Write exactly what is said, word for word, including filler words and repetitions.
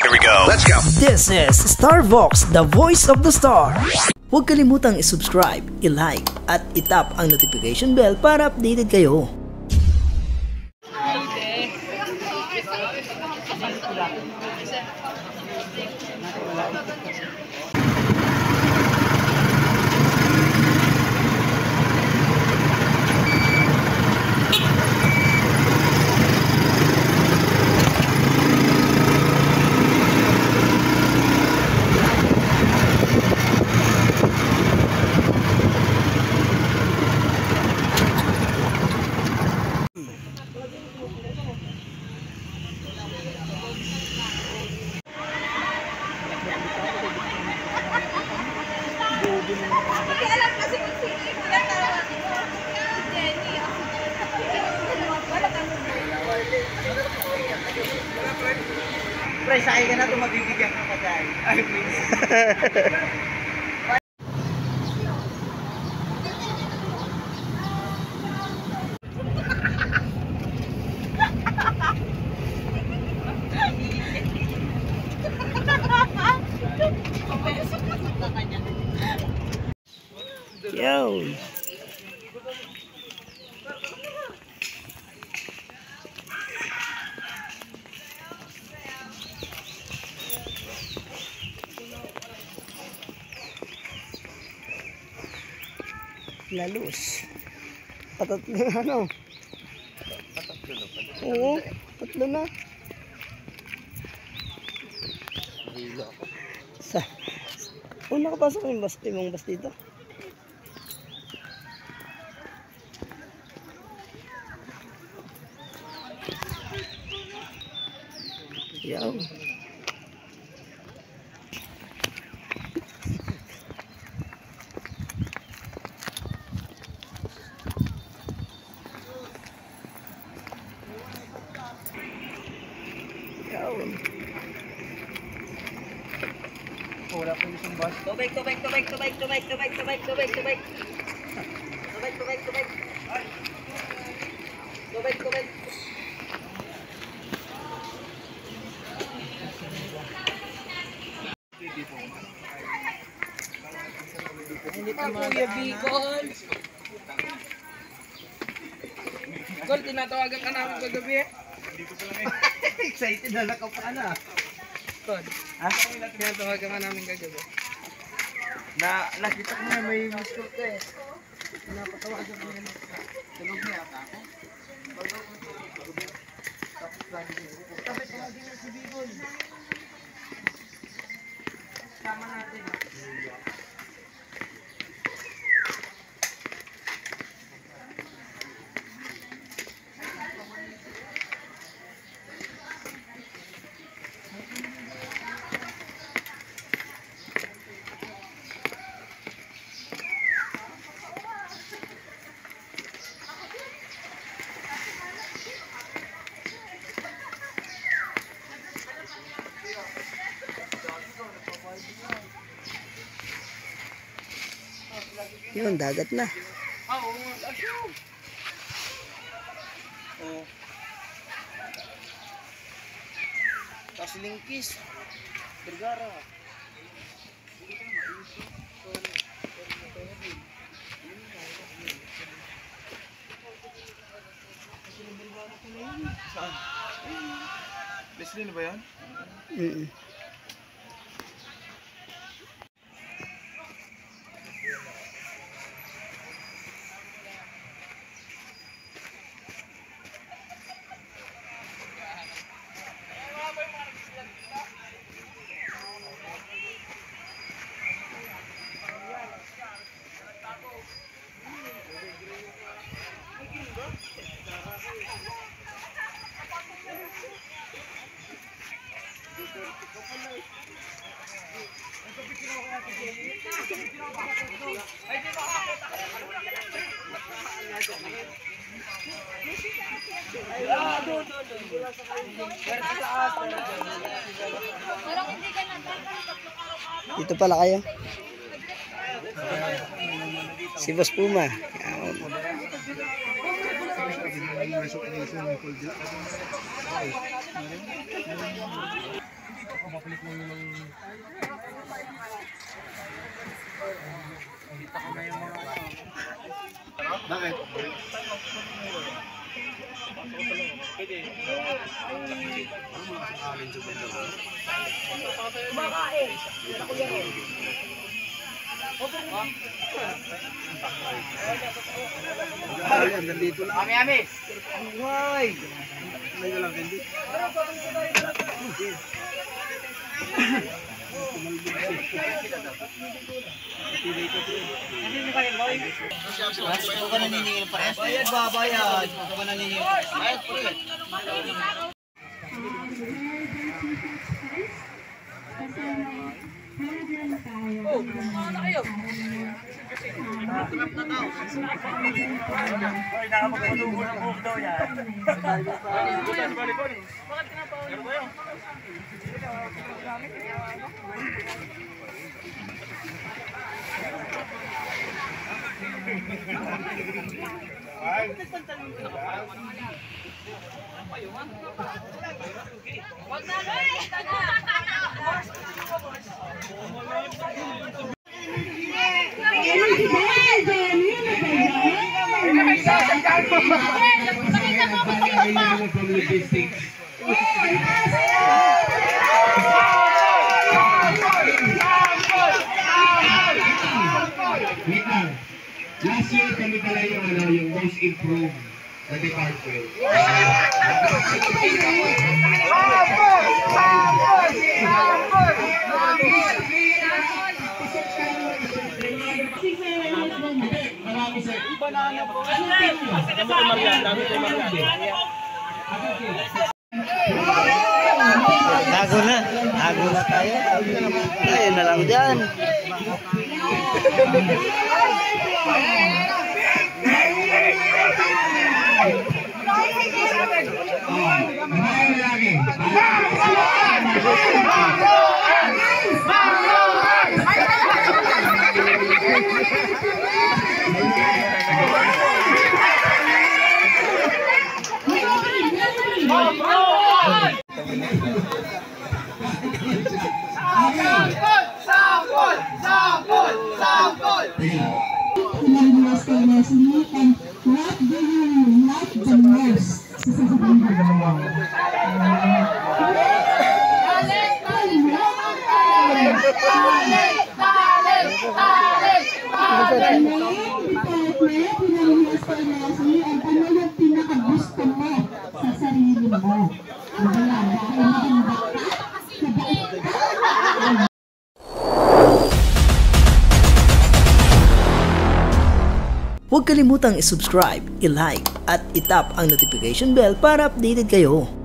Here we go. Let's go. This is Starvox, the voice of the star. Huwag kalimutang i-subscribe, i-like, at i-tap ang notification bell para updated kayo. Hindi alam kasi kung sino yung pinatawa ko. Jenny, ako. Wala kang Pre, sakay ka na ito, mabibigyan ka kagay. Ay, please. Yo! Lalus. Patatlo na ano? Patatlo na pala. Oo, patlo na. Sa... Oh, nakapasok yung bus, yung bus dito. Yaw. Yaw. Wala po yung bus. Tubig, tubig, tubig, tubig, tubig, tubig, tubig, tubig, tubig. Tubig, tubig, tubig. Tubig, tubig. Hindi pa Kuya Bicol. Kol, tinatawagan ka namin kagabi. Excited na lang ka pa na. Kol, Ha? tinatawagan ka namin kagabi. Na, nakita ko na may miss call ka eh. Napatawagan ko na. Tulog niya ako. Tapos tawagin niya si Bicol. Tama natin. Yun, dagat na. Ah, oo nga. Asyo! Oo. Tapos lingkis. Bergara. Saan? Leslie na ba yan? Mm-mm. Dito pala kayo. Si Boss Puma. Yan. palit mo yung kita ko na yung mga bakit? Pwede. Ano mo lang sa alin sa banda mo? Kumakain! Yan ako yan eh. Ayan, nandito lang. Ami, ami! Ay! May na lang, hindi. Ito ka naniningil pa rin? Bayad ba, bayad? Ito ka naniningil pa rin? Bayad po rin. Oh, kumana kayo. Trap na daw. Ay, nakapagpatubo ng buhok daw yan. Bakit kinapawan mo yun? Wag na rin! Last year kami pala yung ano, yung most improved na department. Marami sa banana po. Dami ko Marian, dami ko Marian. Tago na. Tago na tayo. Ayun na lang dyan. Huwag kalimutang i-subscribe, i-like at i-tap ang notification bell para updated kayo.